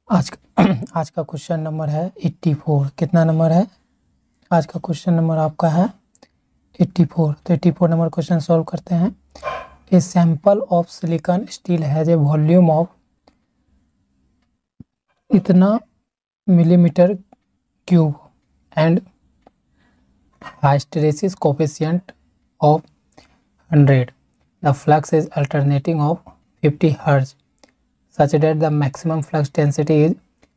आज आज का क्वेश्चन नंबर है 84। कितना नंबर है? आज का क्वेश्चन नंबर आपका है 84। तो 84 नंबर क्वेश्चन सॉल्व करते हैं। A sample of silicon steel has a volume of इतना millimetre cube and hysteresis coefficient of 100. The flux is alternating of 50 Hz such that the maximum flux density is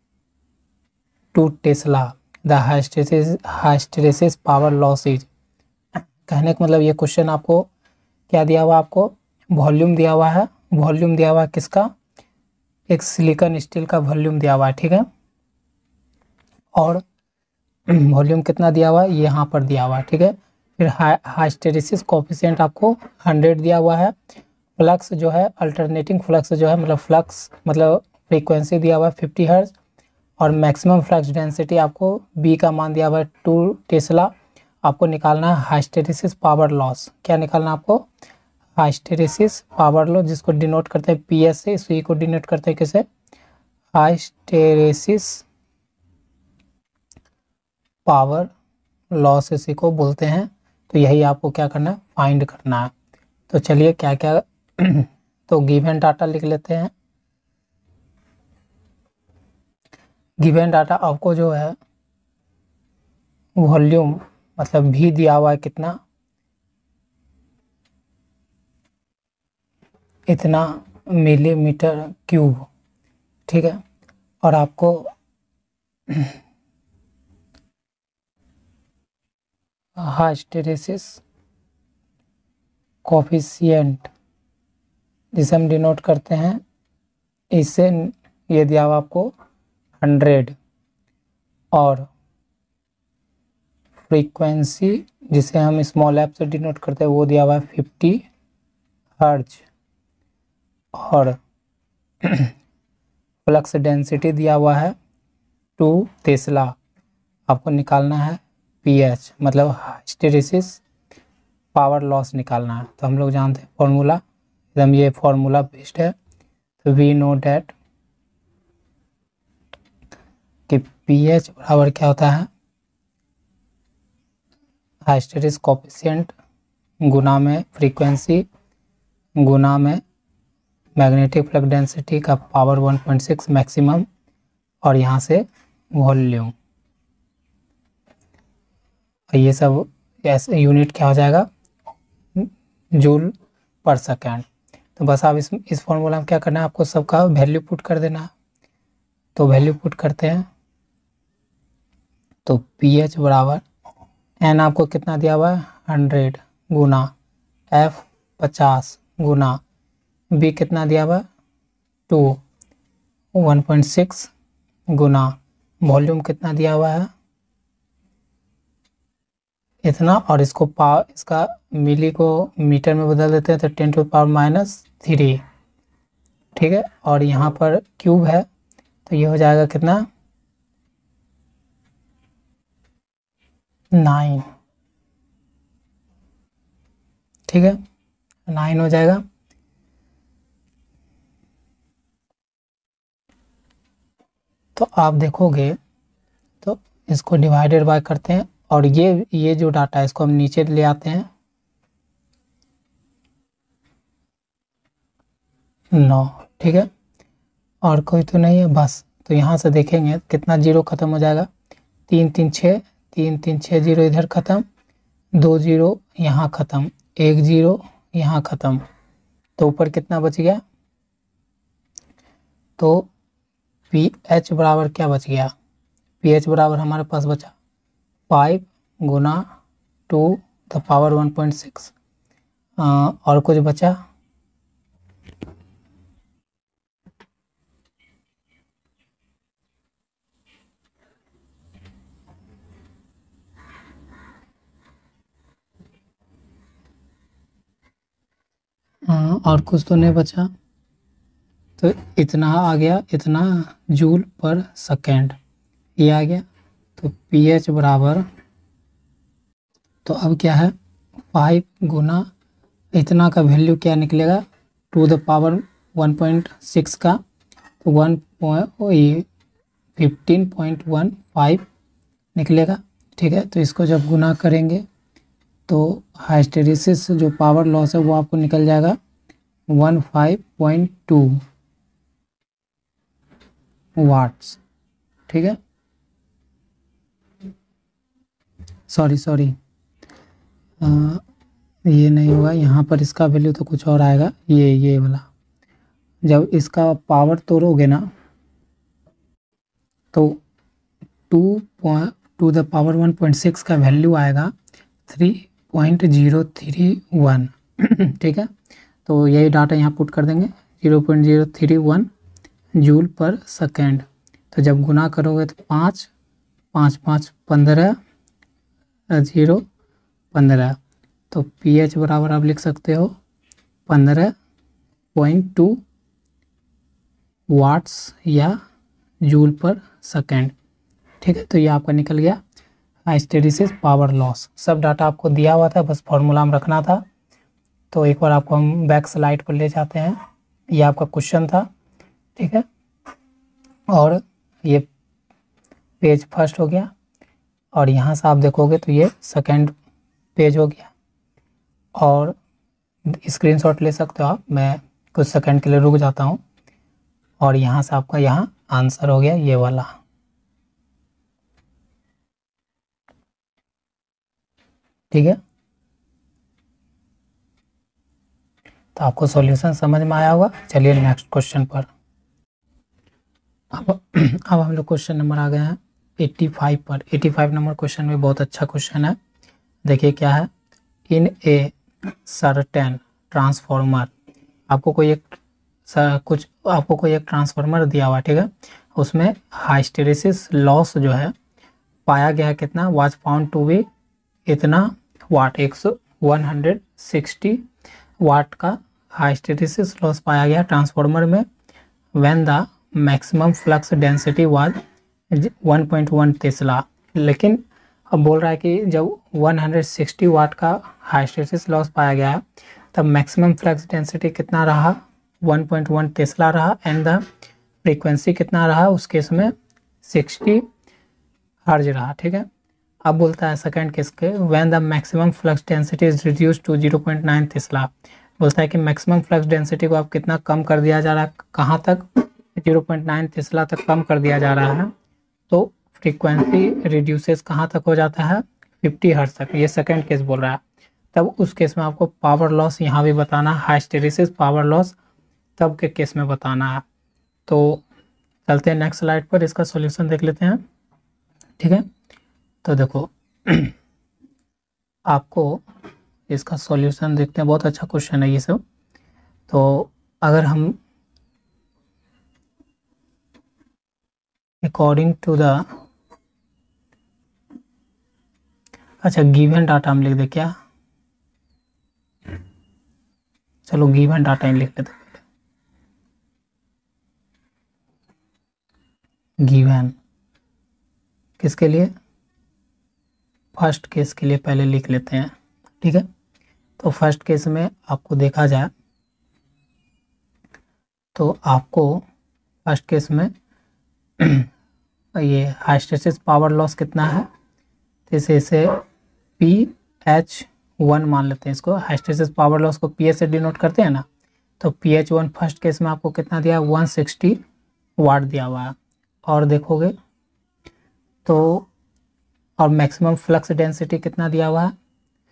2 Tesla. The hysteresis power loss is। कहने का मतलब ये question आपको क्या दिया हुआ, आपको वॉल्यूम दिया हुआ है। वॉल्यूम दिया हुआ है किसका? एक सिलिकॉन स्टील का वॉल्यूम दिया हुआ है, ठीक है। और वॉल्यूम कितना दिया हुआ है, ये यहाँ पर दिया हुआ है, ठीक है। फिर हाइस्टेरेसिस कोफिशिएंट आपको 100 दिया हुआ है। फ्लक्स जो है अल्टरनेटिंग फ्लक्स जो है मतलब फ्लक्स मतलब फ्रीक्वेंसी दिया हुआ है 50 हर्ट्ज। और मैक्सिमम फ्लक्स डेंसिटी आपको बी का मान दिया हुआ है 2 टेस्ला। आपको निकालना है हाइस्टेरेसिस पावर लॉस। क्या निकालना है आपको? हाइस्टेरेसिस पावर लॉस, जिसको डिनोट करते हैं पी एस से। इसी को डिनोट करते हैं किसे? हाइस्टेरेसिस पावर लॉस इसी को बोलते हैं। तो यही आपको क्या करना है, फाइंड करना है। तो चलिए क्या क्या तो गिवन डाटा लिख लेते हैं। गिवन डाटा आपको जो है वॉल्यूम मतलब भी दिया हुआ है कितना, इतना मिलीमीटर क्यूब, ठीक है। और आपको हाइस्टेरेसिस कोफिशिएंट जिसे हम डिनोट करते हैं इससे, ये दिया हुआ आपको 100। और फ्रीक्वेंसी जिसे हम स्मॉल एफ से डिनोट करते हैं वो दिया हुआ है 50 हर्ट्ज। और फ्लक्स डेंसिटी दिया हुआ है 2 टेस्ला। आपको निकालना है पीएच मतलब हिस्टेरेसिस पावर लॉस निकालना है। तो हम लोग जानते हैं फॉर्मूला, एकदम ये फॉर्मूला बेस्ड है। तो वी नो डैट कि पीएच बराबर क्या होता है, हिस्टेरेसिस कोफिशिएंट गुना में फ्रीक्वेंसी गुना में मैग्नेटिक फ्लक्स डेंसिटी का पावर 1.6 मैक्सिमम, और यहाँ से वॉल्यूम। ये सब ऐसे यूनिट क्या हो जाएगा, जूल पर सेकेंड। तो बस आप इस फॉर्मूला में क्या करना है, आपको सबका वैल्यू पुट कर देना है। तो वैल्यू पुट करते हैं। तो पी एच बराबर एन आपको कितना दिया हुआ है 100 गुना एफ 50 गुना बी कितना दिया हुआ है 2 1.6 गुना वॉल्यूम कितना दिया हुआ है इतना। और इसको इसका मिली को मीटर में बदल देते हैं तो 10⁻⁻3, ठीक है। और यहाँ पर क्यूब है तो ये हो जाएगा कितना 9, ठीक है 9 हो जाएगा। तो आप देखोगे तो इसको डिवाइडेड बाय करते हैं और ये जो डाटा है इसको हम नीचे ले आते हैं 9, ठीक है। और कोई तो नहीं है बस। तो यहाँ से देखेंगे कितना जीरो खत्म हो जाएगा, 3 3 6 3 3 6 जीरो इधर खत्म, 2 जीरो यहाँ खत्म, 1 जीरो यहाँ खत्म। तो ऊपर कितना बच गया, तो पी एच बराबर क्या बच गया, पी एच बराबर हमारे पास बचा 5 गुना 2 द पावर 1.6। और कुछ बचा और कुछ तो नहीं बचा। तो इतना आ गया, इतना जूल पर सेकेंड ये आ गया। तो पी एच बराबर, तो अब क्या है 5 गुना इतना का वैल्यू क्या निकलेगा 2 द पावर 1.6 का, तो 15.15 निकलेगा। ठीक है, तो इसको जब गुना करेंगे तो हाइस्टेरिसिस जो पावर लॉस है वो आपको निकल जाएगा 15.2 वाट्स। ठीक है, सॉरी ये नहीं होगा, यहाँ पर इसका वैल्यू तो कुछ और आएगा, ये वाला। जब इसका पावर तोड़ोगे ना तो 2 × 10⁻⁴ का वैल्यू आएगा 3.031। ठीक है, तो यही डाटा यहाँ पुट कर देंगे 0.031 जूल पर सेकेंड। तो जब गुना करोगे तो 5 5 5 15 0 15, तो pH बराबर आप लिख सकते हो 15.2 वाट्स या जूल पर सेकेंड। ठीक है, तो ये आपका निकल गया हिस्टेरिसिस पावर लॉस। सब डाटा आपको दिया हुआ था, बस फॉर्मूला में रखना था। तो एक बार आपको हम बैक स्लाइड पर ले जाते हैं, ये आपका क्वेश्चन था। ठीक है, और ये पेज फर्स्ट हो गया, और यहाँ से आप देखोगे तो ये सेकंड पेज हो गया। और स्क्रीनशॉट ले सकते हो आप, मैं कुछ सेकंड के लिए रुक जाता हूँ। और यहाँ से आपका यहाँ आंसर हो गया ये वाला। ठीक है, तो आपको सॉल्यूशन समझ में आया होगा। चलिए नेक्स्ट क्वेश्चन पर। अब हम लोग क्वेश्चन नंबर आ गए हैं 85 पर। 85 नंबर क्वेश्चन में बहुत अच्छा क्वेश्चन है। देखिए क्या है, इन ए सर्टेन ट्रांसफॉर्मर, आपको कोई एक ट्रांसफार्मर दिया हुआ। ठीक है, उसमें हिस्टेरिसिस लॉस जो है पाया गया है कितना, वाज फाउंड टू बी इतना वाट, 160 वाट का हिस्टेरिसिस लॉस पाया गया ट्रांसफार्मर में। When the maximum flux density was 1.1 tesla. लेकिन अब बोल रहा है कि जब 160 वाट का हिस्टेरिसिस लॉस पाया गया तब मैक्सिमम फ्लक्स डेंसिटी कितना रहा, 1.1 टेस्ला रहा, एंड द फ्रीक्वेंसी कितना रहा उस केस में 60 हर्ज रहा। ठीक है, अब बोलता है सेकंड केस के, when the maximum flux density is reduced to 0.9 tesla. बोलता है कि मैक्सिमम फ्लक्स डेंसिटी को अब कितना कम कर दिया जा रहा है, कहाँ तक, 0.9 टेस्ला तक कम कर दिया जा रहा है। तो फ्रीक्वेंसी रिड्यूसेस कहाँ तक हो जाता है, 50 हर्ट्ज तक। ये सेकंड केस बोल रहा है। तब उस केस में आपको पावर लॉस यहाँ भी बताना, हिस्टेरिसिस पावर लॉस तब के केस में बताना है। तो चलते हैं नेक्स्ट स्लाइड पर, इसका सॉल्यूशन देख लेते हैं। ठीक है, तो देखो आपको इसका सॉल्यूशन देखते हैं, बहुत अच्छा क्वेश्चन है ये सब। तो अगर हम अकॉर्डिंग टू द, अच्छा गिवन डाटा हम लिख दे क्या, चलो गिवन डाटा ही लिख लेते। गिवन किसके लिए, फर्स्ट केस के लिए पहले लिख लेते हैं। ठीक है, तो फर्स्ट केस में आपको देखा जाए तो आपको फर्स्ट केस में ये हिस्टेरिसिस पावर लॉस कितना है, तो इसे PH1 मान लेते हैं। इसको हिस्टेरिसिस पावर लॉस को PH से डिनोट करते हैं ना, तो PH1 फर्स्ट केस में आपको कितना दिया, 160 वाट दिया हुआ है। और देखोगे तो और मैक्सिमम फ्लक्स डेंसिटी कितना दिया हुआ है,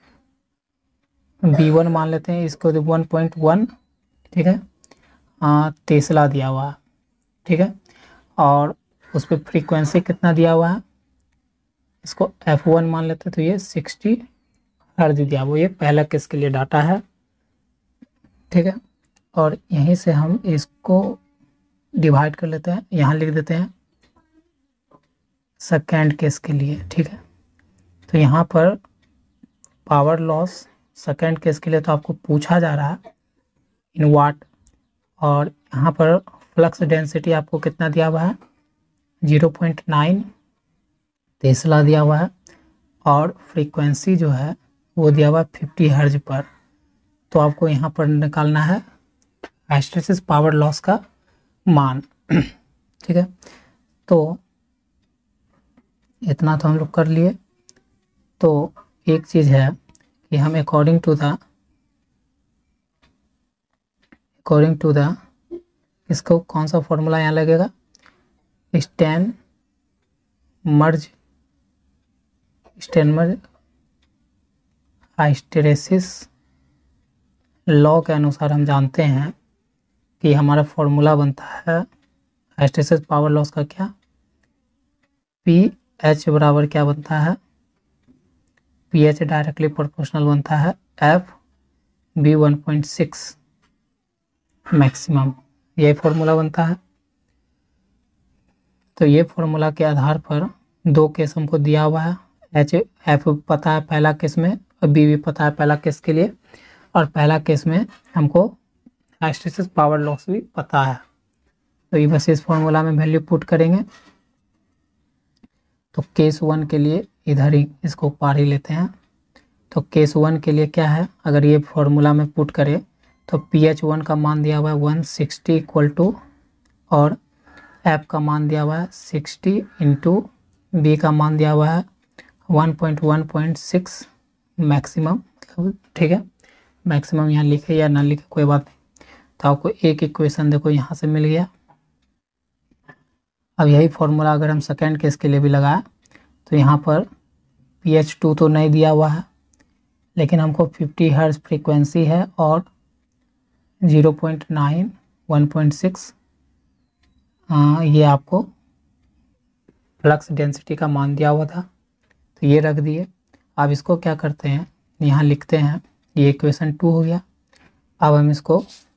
B1 मान लेते हैं इसको, 1.1। ठीक है, टेस्ला दिया हुआ है। ठीक है, और उस पर फ्रीक्वेंसी कितना दिया हुआ है, इसको F1 मान लेते हैं, तो ये 60 हर्ट्ज दिया हुआ। ये पहला केस के लिए डाटा है। ठीक है, और यहीं से हम इसको डिवाइड कर लेते हैं, यहाँ लिख देते हैं सेकेंड केस के लिए। ठीक है, तो यहाँ पर पावर लॉस सेकेंड केस के लिए तो आपको पूछा जा रहा है इन वाट, और यहाँ पर फ्लक्स डेंसिटी आपको कितना दिया हुआ है, 0.9 टेस्ला दिया हुआ है, और फ्रीक्वेंसी जो है वो दिया हुआ है 50 हर्ज पर। तो आपको यहाँ पर निकालना है हिस्टेरिसिस पावर लॉस का मान। ठीक है, तो इतना तो हम लोग कर लिए। तो एक चीज़ है कि हम अकॉर्डिंग टू द इसको कौन सा फॉर्मूला यहाँ लगेगा, स्टेनमर्ज हिस्टेरेसिस लॉ के अनुसार हम जानते हैं कि हमारा फॉर्मूला बनता है हिस्टेरेसिस पावर लॉस का क्या, पी एच बराबर क्या बनता है, पी एच डायरेक्टली प्रोपोर्शनल बनता है एफ बी 1.6 मैक्सिमम, यही फॉर्मूला बनता है। तो ये फॉर्मूला के आधार पर दो केस हमको दिया हुआ है, एच एफ पता है पहला केस में और बी भी पता है पहला केस के लिए, और पहला केस में हमको हिस्टेरेसिस पावर लॉस भी पता है। तो ये बस इस फॉर्मूला में वैल्यू पुट करेंगे। तो केस 1 के लिए इधर ही इसको पार ही लेते हैं। तो केस 1 के लिए क्या है, अगर ये फॉर्मूला में पुट करें तो pH1 का मान दिया हुआ है 160 इक्वल टू, और F का मान दिया हुआ है 60 इंटू बी का मान दिया हुआ है 1.1.6 मैक्सिमम। ठीक है, मैक्सिमम यहाँ लिखे या ना लिखे कोई बात नहीं। तो आपको एक इक्वेशन देखो यहाँ से मिल गया। अब यही फॉर्मूला अगर हम सेकेंड केस के लिए भी लगाए तो यहाँ पर pH2 तो नहीं दिया हुआ है, लेकिन हमको 50 हर्ट्ज फ्रीक्वेंसी है और 0.9 1.6 ये आपको फ्लक्स डेंसिटी का मान दिया हुआ था, तो ये रख दिए। अब इसको क्या करते हैं, यहाँ लिखते हैं, ये इक्वेशन 2 हो गया। अब हम इसको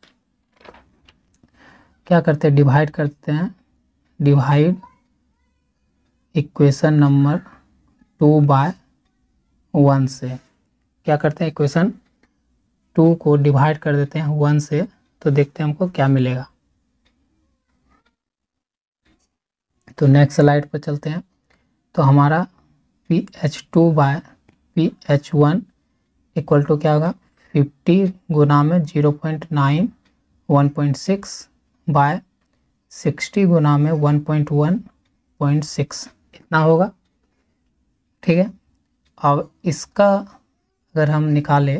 क्या करते हैं, डिवाइड करते हैं, डिवाइड इक्वेशन नंबर 2/1 से। क्या करते हैं, इक्वेशन 2 को डिवाइड कर देते हैं 1 से, तो देखते हैं हमको क्या मिलेगा। तो नेक्स्ट स्लाइड पर चलते हैं। तो हमारा pH2/pH1 इक्वल टू क्या होगा, 50 गुना में 0.9 1.6 बाय 60 गुना में 1.1.6 इतना होगा। ठीक है, अब इसका अगर हम निकालें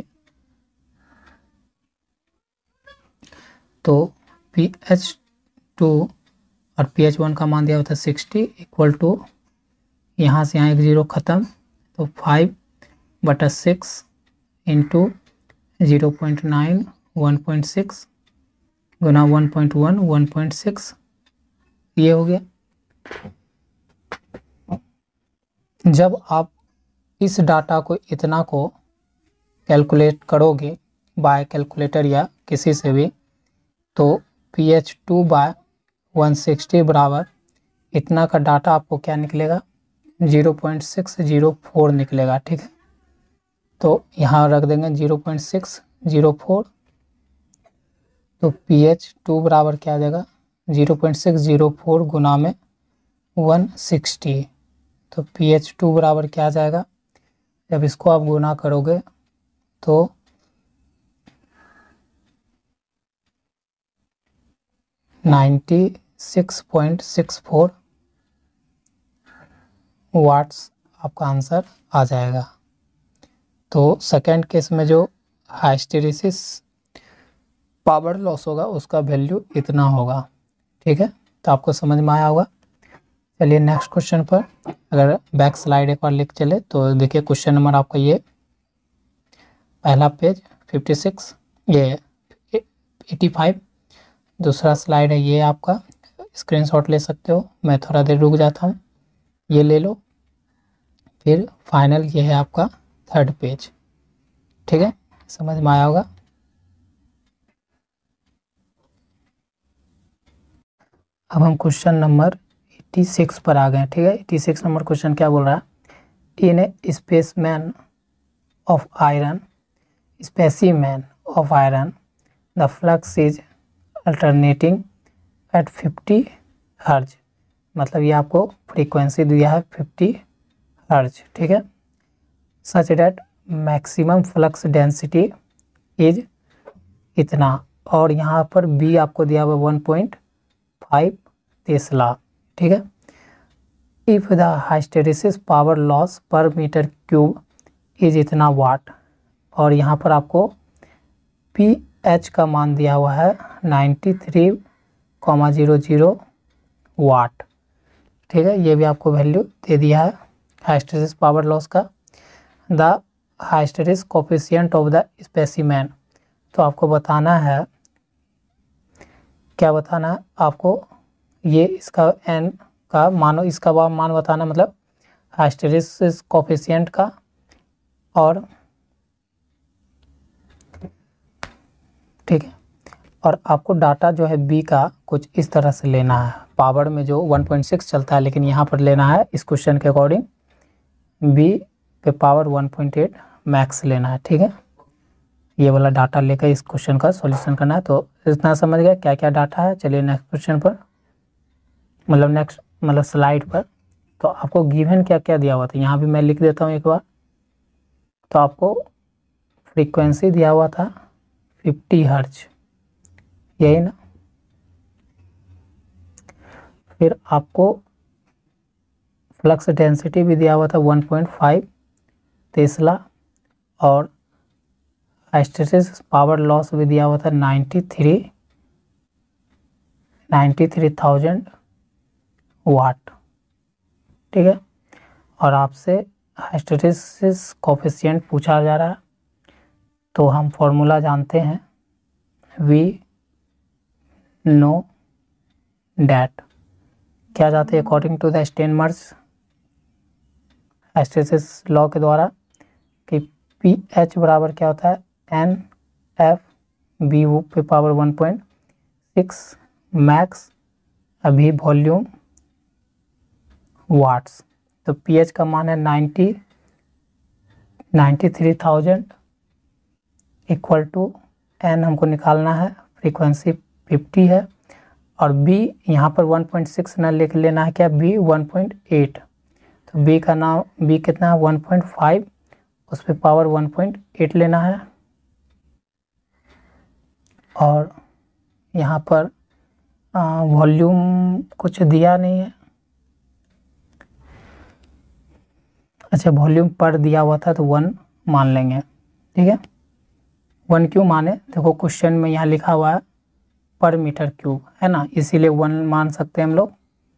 तो pH2 और pH1 का मान दिया होता है 60 इक्वल टू, यहाँ से यहाँ एक जीरो ख़त्म, तो 5/6 इंटू 0.9 1.6 गुना 1.1 1.6 ये हो गया। जब आप इस डाटा को इतना को कैलकुलेट करोगे बाय कैलकुलेटर या किसी से भी, तो pH2/160 बराबर इतना का डाटा आपको क्या निकलेगा, 0.604 निकलेगा। ठीक है, तो यहाँ रख देंगे 0.604, तो pH2 बराबर क्या आ जाएगा, 0.604 गुना में 160, तो pH2 बराबर क्या आ जाएगा, जब इसको आप गुना करोगे तो 96.64 वाट्स आपका आंसर आ जाएगा। तो सेकेंड केस में जो हिस्टेरेसिस पावर लॉस होगा उसका वैल्यू इतना होगा। ठीक है, तो आपको समझ में आया होगा। चलिए नेक्स्ट क्वेश्चन पर अगर बैक स्लाइड एक बार लिख चले तो देखिए क्वेश्चन नंबर आपका ये पहला पेज 56, ये 85, दूसरा स्लाइड है ये आपका, स्क्रीनशॉट ले सकते हो, मैं थोड़ा देर रुक जाता हूँ, ये ले लो, फिर फाइनल ये है आपका थर्ड पेज। ठीक है, समझ में आया होगा। अब हम क्वेश्चन नंबर 86 पर आ गए। ठीक है, 86 नंबर क्वेश्चन क्या बोल रहा है, in a specimen of iron the flux is alternating at 50 hertz, मतलब ये आपको फ्रीक्वेंसी दिया है 50 हर्ज। ठीक है, such that maximum flux density is इतना, और यहाँ पर बी आपको दिया हुआ 1.5 टेस्ला। ठीक है, if the hysteresis power loss per meter cube is इतना वाट, और यहाँ पर आपको पी एच का मान दिया हुआ है 93,00 वाट। ठीक है, ये भी आपको वैल्यू दे दिया है हाइस्टेरिसिस पावर लॉस का। The hysteresis coefficient of the specimen, तो आपको बताना है, क्या बताना है आपको, ये इसका एन का मानो, इसका मान बताना, मतलब हाइस्टेरिसिस कोफिशिएंट का, और ठीक है, और आपको डाटा जो है बी का कुछ इस तरह से लेना है। पावर में जो 1.6 चलता है, लेकिन यहाँ पर लेना है इस क्वेश्चन के अकॉर्डिंग बी पे पावर 1.8 मैक्स लेना है। ठीक है, ये वाला डाटा लेकर इस क्वेश्चन का सॉल्यूशन करना है। तो इतना समझ गया क्या क्या डाटा है। चलिए नेक्स्ट क्वेश्चन पर, मतलब स्लाइड पर। तो आपको गिवन क्या क्या दिया हुआ था, यहाँ भी मैं लिख देता हूँ एक बार। तो आपको फ्रीक्वेंसी दिया हुआ था 50 हर्ट्ज, यही ना। फिर आपको फ्लक्स डेंसिटी भी दिया हुआ था 1.5 टेस्ला, और हाइस्टेरिसिस पावर लॉस भी दिया हुआ था 93,000 वाट। ठीक है, और आपसे हाइस्टेरिसिस कोफिशिएंट पूछा जा रहा है। तो हम फॉर्मूला जानते हैं, वी नो डैट, क्या जाते हैं according to the Steinmetz's hysteresis law के द्वारा, कि पी एच बराबर क्या होता है, एन एफ बी पे पावर 1.6 मैक्स अभी वॉल्यूम वाट्स। तो पी एच का मान है 93,000 इक्वल टू एन हमको निकालना है, फ्रीक्वेंसी 50 है, और बी यहाँ पर 1.6 ना लेके लेना है, क्या बी 1.8। तो बी का नाम, बी कितना है 1.5, उस पर पावर 1.8 लेना है। और यहाँ पर वॉल्यूम कुछ दिया नहीं है, अच्छा वॉल्यूम पर दिया हुआ था तो 1 मान लेंगे। ठीक है, 1 क्यों माने, देखो क्वेश्चन में यहाँ लिखा हुआ है पर मीटर क्यूब, है ना, इसीलिए 1 मान सकते हैं हम लोग।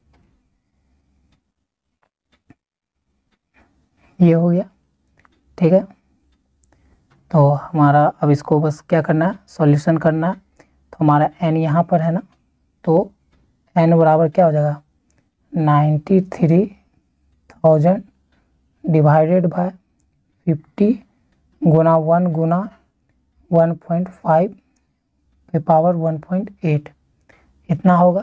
ये हो गया। ठीक है, तो हमारा अब इसको बस क्या करना है, सॉल्यूशन करना है। तो हमारा n यहाँ पर है ना, तो n बराबर क्या हो जाएगा, 93,000 डिवाइडेड बाय 50 गुना 1 गुना 1.5 पे पावर 1.8, इतना होगा।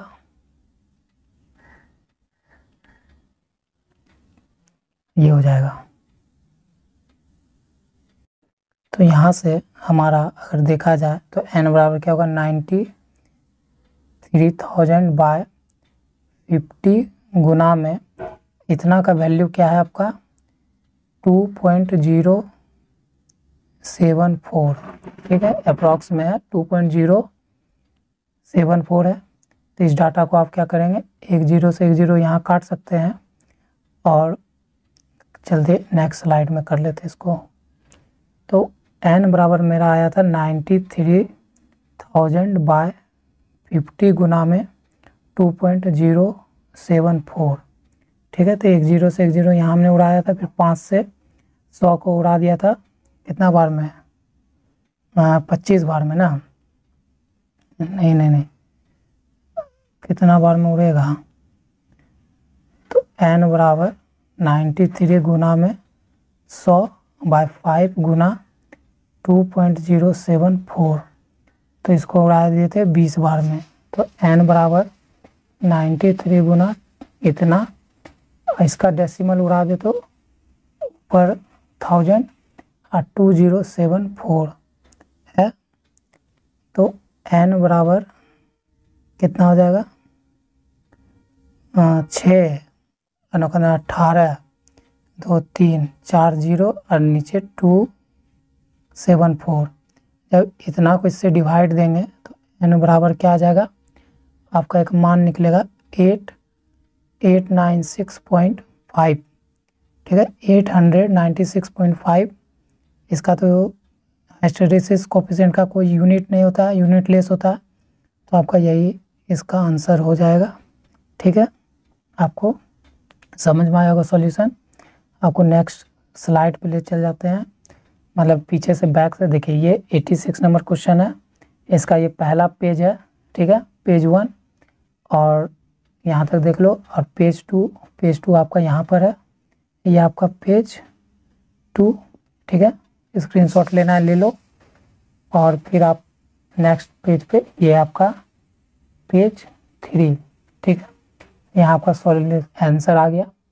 ये हो जाएगा। तो यहाँ से हमारा अगर देखा जाए तो n बराबर क्या होगा, 93,000 बाय 50 गुना में इतना का वैल्यू क्या है आपका 2.074। ठीक है, अप्रॉक्स में है 2.074 है। तो इस डाटा को आप क्या करेंगे, एक जीरो से एक जीरो यहाँ काट सकते हैं, और चलते नेक्स्ट स्लाइड में कर लेते इसको। तो n बराबर मेरा आया था 93,000 बाय 50 गुना में 2.074। ठीक है, तो एक जीरो से एक जीरो यहाँ हमने उड़ाया था, फिर 5 से 100 को उड़ा दिया था, कितना बार में, 25 बार में ना, नहीं कितना बार में उड़ेगा, तो n बराबर 93 गुना में 100 बाय 5 गुना 2.074, तो इसको उड़ा दिए थे 20 बार में। तो n बराबर 93 गुना इतना, इसका डेसिमल उड़ा दे तो ऊपर 1000 और 2074 है। तो n बराबर कितना हो जाएगा, 6 18 2 3 4 0 और नीचे 274। जब इतना को इससे डिवाइड देंगे तो n बराबर क्या आ जाएगा, आपका एक मान निकलेगा 896.5, ठीक है, 896.5। इसका तो हिस्टैरिसीस कोफिशिएंट का कोई यूनिट नहीं होता है, यूनिटलेस होता है, तो आपका यही इसका आंसर हो जाएगा। ठीक है, आपको समझ में आएगा सॉल्यूशन। आपको नेक्स्ट स्लाइड पे ले चल जाते हैं, मतलब पीछे से बैक से देखिए। ये 86 नंबर क्वेश्चन है, इसका ये पहला पेज है, ठीक है, पेज 1, और यहाँ तक देख लो। और पेज 2 आपका यहाँ पर है, ये आपका पेज 2, ठीक है, स्क्रीनशॉट लेना है ले लो। और फिर आप नेक्स्ट पेज पे, ये आपका पेज 3, ठीक है, यहाँ आपका सॉल्यूशन आंसर आ गया।